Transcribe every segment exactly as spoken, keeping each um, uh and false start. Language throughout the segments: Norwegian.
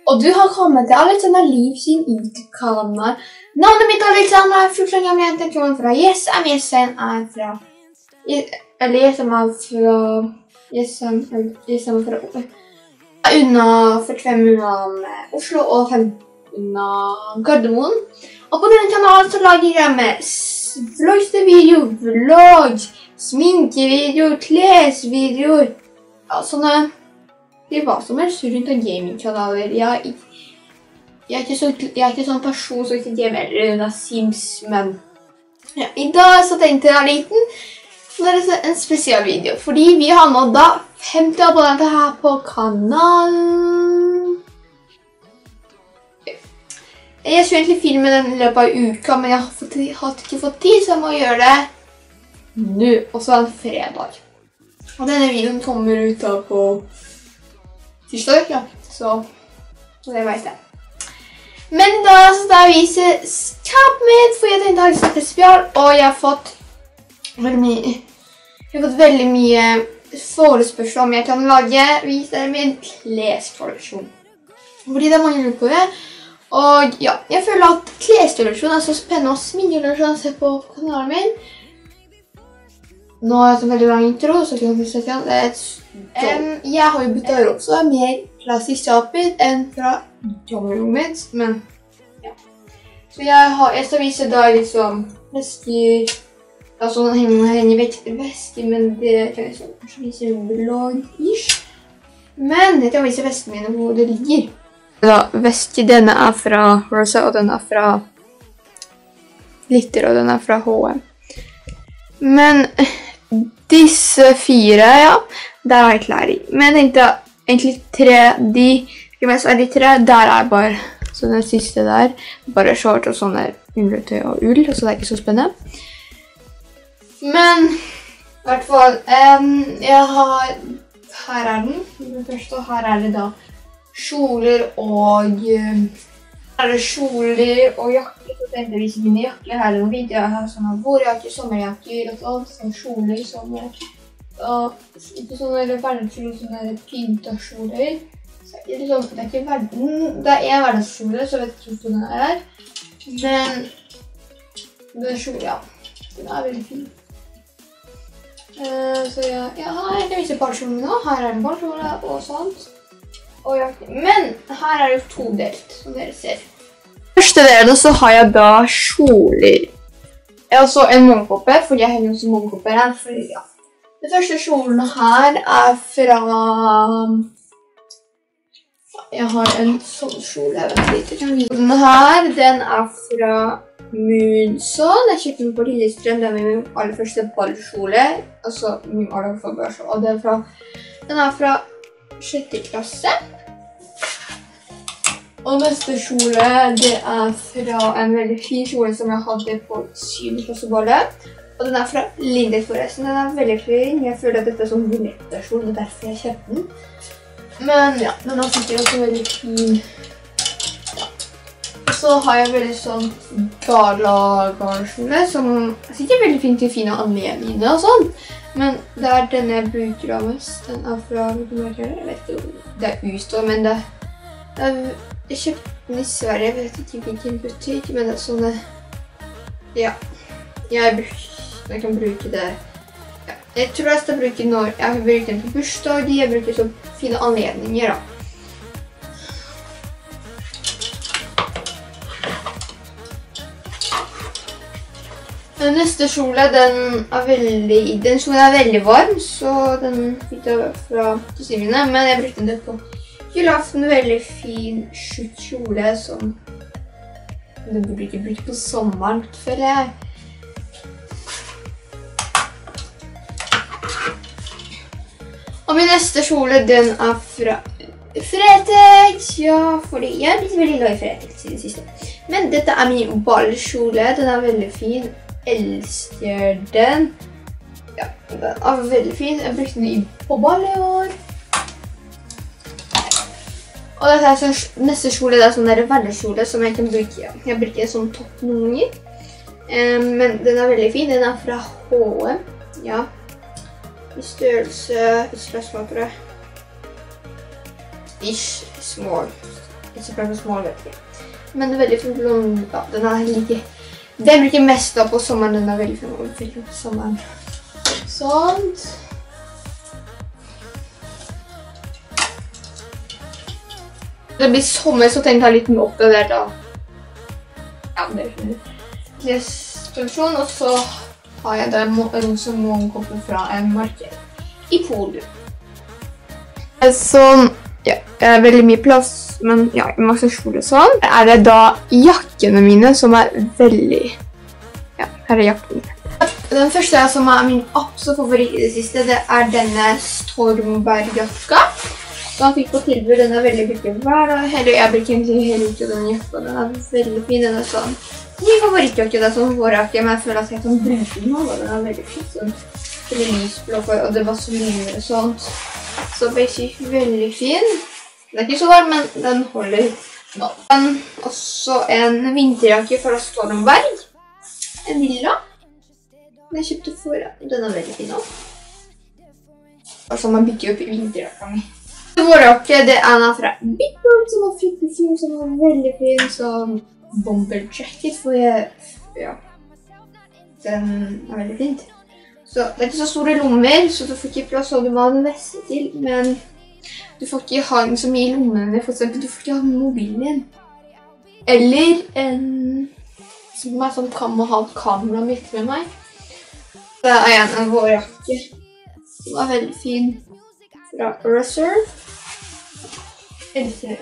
Og du har kommet til Alexander Liv sin YouTube-kanal. Navnet mitt er Alexander, fjorten gamle jente, kommer fra Jessheim. Jessheim er fra... Eller Jessheim er fra... Jessheim er fra... Unna førtifem unna Oslo og femten unna Gardermoen. Og på denne kanalen så lager jeg med vlogstevideo, vlogg, sminkevideo, klesvideoer. Ja, sånne... Det var som helst rundt av gamingkanaler. Jeg, jeg, er ikke så, jeg er ikke sånn person som ikke gamer under Sims, men ja, i dag så tenkte jeg liten så en spesialvideo, fordi vi har nådd da femti abonnenter her på kanalen. Jeg skulle egentlig filme den i løpet av uka, men jeg har, fått, har ikke fått tid, så jeg må gjøre det nå, og så er det fredag. Og denne videoen kommer ut da på tirsdag, ja, så det vet jeg. Men da skal jeg vise skapet mitt, for jeg tenkte å ha litt spesial, og jeg har fått veldig mye, jeg har fått veldig mye forespørsel om jeg kan lage, vise dere min kleskolleksjon. Fordi det er mange lurer på det, og ja, jeg føler at kleskolleksjon er så spennende og sminkekolleksjon å se på kanalen min. Nå har jeg hatt en veldig lang intro, så kan jeg se til det er et Um, jeg har jo byttet også mer plass i skapet enn fra jammerommet mitt, men ja. Så jeg, har, jeg skal vise da liksom vesker, ja sånn henger her inne i vesker, men det kan jeg så kanskje vise vlogg-ish. Men jeg kan vise veskene mine hvor det ligger. Da, veske, denne er fra Rosa, og den er fra Glitter, og den er fra H og M. Men disse fire, ja, der har jeg klær i. Men jeg tenkte egentlig tre, de, ikke mest er de tre, der er bare, så den siste der, bare short og sånne undertøy og ull, så det er ikke så spennende. Men, i hvert fall, um, jeg har, her er den, den første, og her er det da kjoler og, um, her er det kjoler og jakker. Så tenkte jeg vise mine jakker. Her er noen videoer. Jeg har sånne vårjakker, sommerjakker og sånn. Sånne kjoler, sånne. Og ikke sånne hverdagskjoler, sånne pyntakjoler. Så det er liksom, det er ikke verden. Det er en hverdagskjole, så vet jeg ikke hvordan den er. Men den kjolen, ja. Den er veldig fin. Uh, så ja, ja, jeg kan vise ballkjolen nå. Her er en ballkjole og sånt. Og jakker. Men her er det jo to delt, som dere ser. Første delen så har jeg da kjoler. Jeg har også en morgenkoppe, fordi jeg henger også morgenkopper her. Fordi, ja. Den første kjolen her er fra... Jeg har en sånn kjole, jeg vet ikke, jeg kan vise. Denne her, den er fra Moonson. Jeg kjøpte den på Lillestrøm, den er min aller første ballkjole. Altså min aller første, og den er fra, den er fra sjette klasse. Og neste kjole, det er fra en veldig fin kjole som jeg hadde på syvende klasseballet. Og den er fra Lindex forresten. Den er veldig fin. Jeg føler at dette er sånn violetta-kjole, og derfor jeg kjøpte den. Men ja, den er sikkert også veldig fin. Ja. Og så har jeg veldig sånn gala-gala-kjole, som er sikkert veldig fin til fine anledninger og sånn. Men det er denne jeg bruker av mest. Den er fra, jeg vet ikke om det er Ustå, men det er... Jeg kjøpte den i Sverige, jeg vet ikke hvilken butikk, men det er sånne... Ja, jeg, jeg kan bruke det... Ja. Jeg tror jeg skal bruke den når jeg bruker den på bursdag, jeg bruker så fine anledninger da. Den neste kjole, den er veldig... Den kjolen er veldig varm, så den fikk jeg fra kusinen mine, men jeg brukte den på... Julaften, veldig fin kjole som du burde ikke bruke på sommeren, føler jeg. Og min neste kjole, den er fra Fretex. Ja, fordi jeg er blitt veldig glad i Fretex i det siste. Men dette er min ballkjole, den er veldig fin. Elsker den. Ja, den er veldig fin. Jeg brukte den på ball i år. Og dette er sånn, neste kjole, det er sånn der hverdagskjole som jeg kan bruke. Jeg bruker en sånn topp noen ganger. Um, men den er veldig fin. Den er fra H og M. Ja. I størrelse, i størrelse, ish, small. Ikke så klart små, vet ikke. Men det er veldig fin blond, ja, den er like... Den bruker mest da på sommeren, den er veldig fin og veldig på sommeren. Sånn. Det blir sommer, så tenkte jeg litt mer oppgradert da. Ja, det er fint. Klesproduksjon, og så har jeg da en rosa morgenkåpe fra en marked i Polen. Sånn, ja, det er veldig mye plass, men ja, masse skjole og sånn. Her er det da jakkene mine som er veldig, ja, her er jakkene mine. Den første som er min absolutt favoritt i det siste, det er denne Stormberg-jakka. Den fikk på tilbud, den er veldig brukt hver dag, eller jeg bruker egentlig hele ut av den jakka, den er veldig fin, den er sånn. Min favorittjakke, det er sånn vårjakke, men jeg føler at jeg kan bruke den nå, og den er veldig fin, sånn. Veldig lysblå, og det var så mye og sånt. Så basic, veldig fin. Den er ikke så varm, men den holder nå. Også en vinterjakke fra Stormberg. En lilla. Den jeg kjøpte for, den er veldig fin nå. Og så man bygger opp i vinterjakka mi. Vårjakke, det er en fra Big Bird, som er fryktelig fin, som er veldig fin, som bomber jacket, for jeg, ja, den er veldig fint. Så det er ikke så store lommer, så du får ikke plass, og du må ha en veste til, men du får ikke ha den så mye i lommene, for eksempel, du får ikke ha mobilen din. Eller en som er sånn kan ha kamera mitt med meg. Det er en, en vårjakke, som er veldig fin, fra Reserve. Eller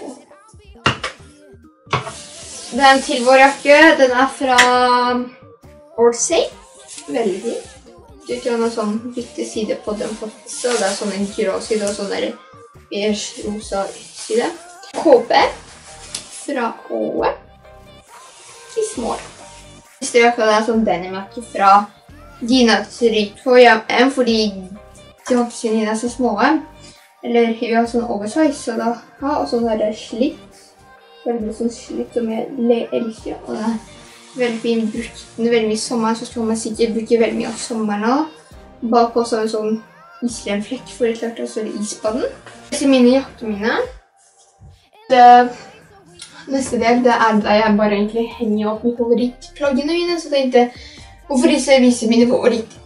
det er en til vårjakke, den er fra Orsay. Veldig fin. Du kan ha sånn bitte side på den faktisk, og det er sånn en grå side og sånn der beige rosa side. Kåpe fra Åe i små. Siste jakka er sånn denimjakke fra Dina Tryk på hjem, fordi de hoppsene dine er så små. Eller vi har sånn oversize, så da har og sånn der slitt. Veldig sånn slitt som jeg elsker, og den er veldig fin. Brukt den veldig mye i sommeren, så skal man sikkert bruke veldig mye av sommeren nå. Bak også en sånn islemflekk, for det er klart også er is på den. Disse er mine jakkene mine. Det neste del, det er da jeg bare egentlig henger opp med favorittplaggene mine, så tenkte jeg, hvorfor ikke vise mine favorittplagg?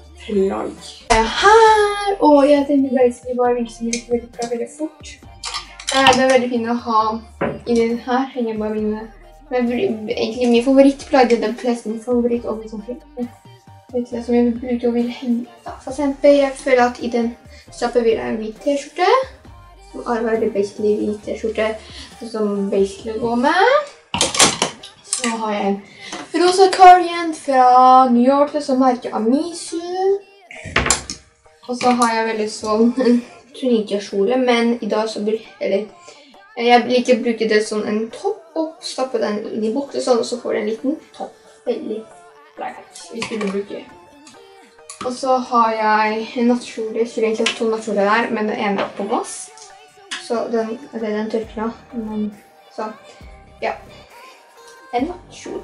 Her, og jeg tenkte basically bare vise mine favorittplagg veldig fort. Det er veldig fint å ha inni den her, henger jeg bare mine. Men egentlig mine favorittplagg er det fleste mine favoritt og sånn fint. Det som jeg bruker og vil henge da. For eksempel, jeg føler at i den strappen vil jeg ha en hvit t-skjorte. Som er veldig basically hvit t-skjorte, som basically går med. Så har jeg en rosa cardigan fra New York, som merker Amisu. Og så har jeg veldig sånn en tunikakjole, men i dag så blir, eller jeg liker å bruke det som en topp, og stappe den inn i bukse sånn, og så får du en liten topp. Veldig bleit, hvis du vil bruke. Og så har jeg en nattkjole, jeg skulle egentlig ha to nattkjoler der, men den ene er på vass. Så den, det er den tørker nå, men så, ja. En nattkjole.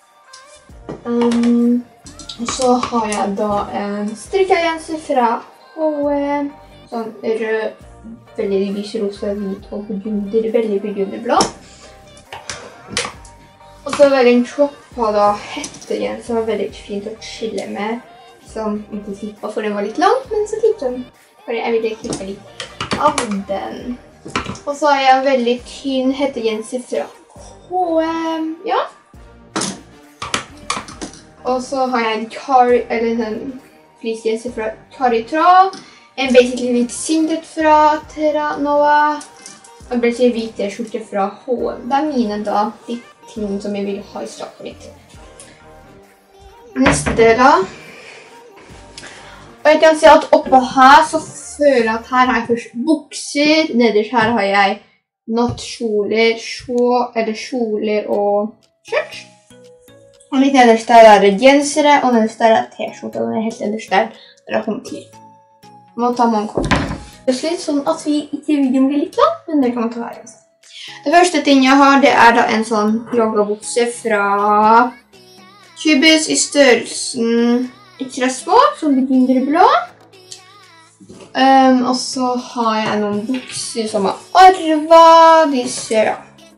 Um, og så har jeg da en strikkegenser fra H og M, sånn rød, veldig lys rosa, hvit og burgunder, veldig burgunderblå. Og så var det en troppa da hettegenser som var veldig fint å chille med, som ikke klippet, for den var litt lang, men så klippet den, for jeg ville klippe litt av den. Og så har jeg en veldig tynn hettegenser fra H og M, ja. Og så har jeg en kari, eller en fleecegenser fra Karitråd, en basically hvit singlet fra Terra Nova, og en basically hvit t-skjorte fra H og M. Det er mine da, de tingene som jeg vil ha i strappen mitt. Neste del da. Og jeg kan si at oppe her så føler jeg at her har jeg først bukser, nederst her har jeg nattkjoler, eller kjoler og skjørt. Og litt nederst der er det gensere, og nederst der er t-skjorte, og den er helt nederst der, der har kommet til. Man må ta morgenkåpen. Det er litt sånn at vi ikke videoen blir litt lang, men det kan man ta her. Det første ting jeg har, det er da en sånn yoggabukse fra Cubus i størrelsen ekstra små, som burgunderblå. Um, og så har jeg noen bukser som er arva. De ser, ja,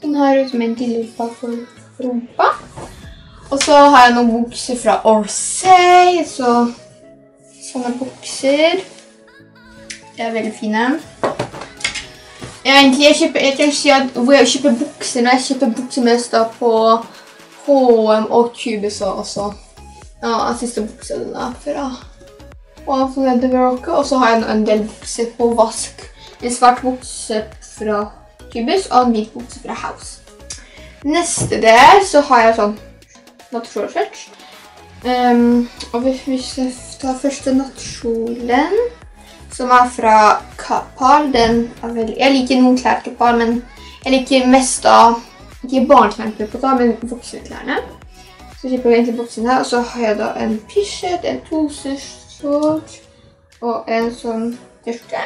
Sånn her ut med en dillelpa for rumpa. Og så har jeg noen bukser fra Orsay, så sånne bukser. De er veldig fine. Jeg, egentlig, jeg, kjøper, jeg kan si at hvor jeg kjøper bukser, når jeg kjøper bukser mest da på H og M og Cubus også. Ja, jeg synes det er bukser den er fra og så har jeg en del bukser på vask. En svart bukse fra Cubus og en hvit bukse fra House. Neste der så har jeg sånn nattkjoleskjørt. Um, og hvis jeg tar første nattkjolen, som er fra Kappahl, den er veldig... Jeg liker noen klær Kappahl, men jeg liker mest av, ikke barneklærne på da, men voksenklærne. Så kjøper jeg egentlig buksen her, og så har jeg da en t-shirt, en toseshort og en sånn t-skjorte.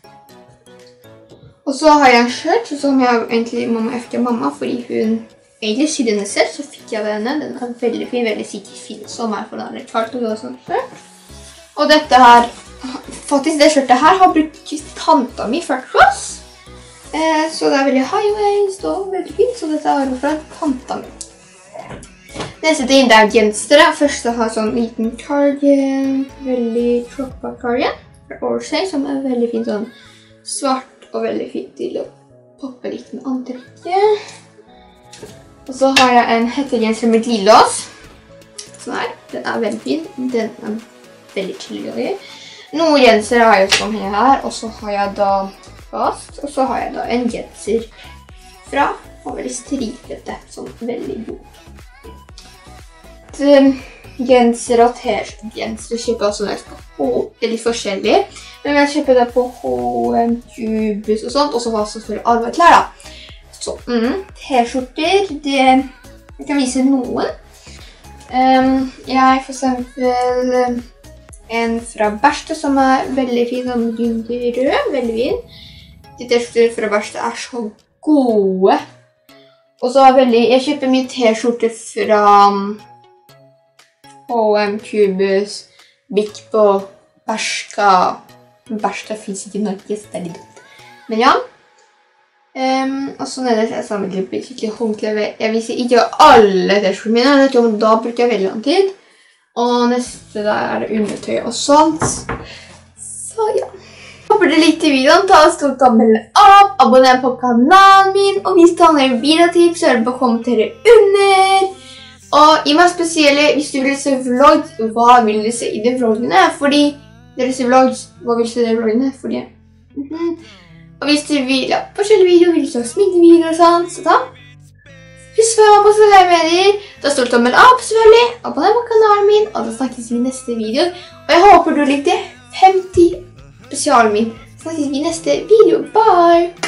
Og så har jeg en skjørt, som jeg egentlig mamma efter mamma, fordi hun egentlig sydde henne selv, så fikk jeg denne. Den er veldig fin, veldig sikkert fin sommer, for den er litt kvart og sånn skjørt. Og dette her, faktisk det skjørtet her har brukt tanta mi først for oss. Eh, så det er veldig high-waist og veldig fint, så dette er fra tanta mi. Neste ting det er gensere. Først jeg har sånn liten cardigan, veldig troppa cardigan fra Orsay, som er veldig fint, sånn svart og veldig fint til å poppe litt med antrekket. Og så har jeg en hettegenser med glidelås. Sånn her. Den er veldig fin. Den er veldig chillig. Noen genser har jeg sånn her, og så har jeg da fast. Og så har jeg da en genser fra, og veldig stripete, sånn veldig god. Genser og t-genser kjøper jeg også når jeg skal på, det er litt forskjellig. Men jeg kjøper det på H og M, Cubus og sånt, og så har jeg selvfølgelig arbeidsklær da. Så, mm, t-skjorter, det, jeg kan vise noen. Um, jeg for eksempel en fra Berste som er veldig fin, sånn rød, veldig fin. De t-skjorter fra Berste er så gode. Og så er veldig, jeg kjøper mye t-skjorter fra H og M, Cubus, Bikbo, Bershka. Bershka finnes ikke i Norge, så det er litt dumt. Men ja. Um, og så nederst er sammen med skikkelig håndkleve. Jeg viser ikke alle t-skjortene mine, da bruker jeg veldig lang tid. Og neste der er det undertøy og sånt. Så ja. Håper dere likte videoen, ta en stor tommel opp, abonner på kanalen min, og hvis du har noen videotips, så er det bare å kommentere under. Og gi meg spesielle, hvis du vil se vlogg, hva vil du se i de vloggene? Fordi dere ser vlogg, hva vil du se i de vloggene? Fordi, mm -hmm. Og hvis du vil ha forskjellige videoer, vil du ha sminkevideoer og sånn, så da. Husk meg på sosiale medier, ta stor tommel opp selvfølgelig, abonner på kanalen min, og da snakkes vi i neste video. Og jeg håper du likte femti spesialen min. Snakkes vi i neste video. Bye!